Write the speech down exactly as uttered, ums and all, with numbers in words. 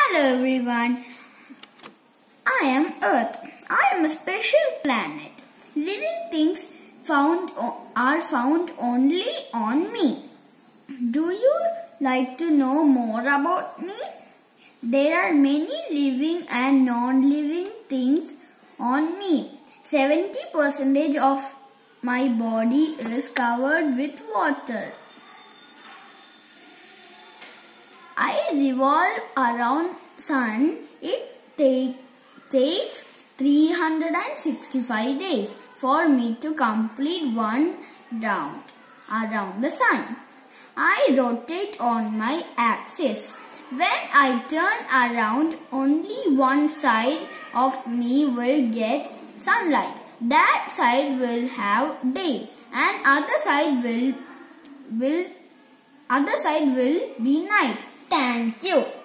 Hello everyone, I am Earth. I am a special planet. Living things found are found only on me. Do you like to know more about me? There are many living and non-living things on me. seventy percent of my body is covered with water. I revolve around sun. It take, takes three hundred sixty-five days for me to complete one round around the sun. I rotate on my axis. When I turn around, only one side of me will get sunlight. That side will have day, and other side will will other side will be night. Thank you.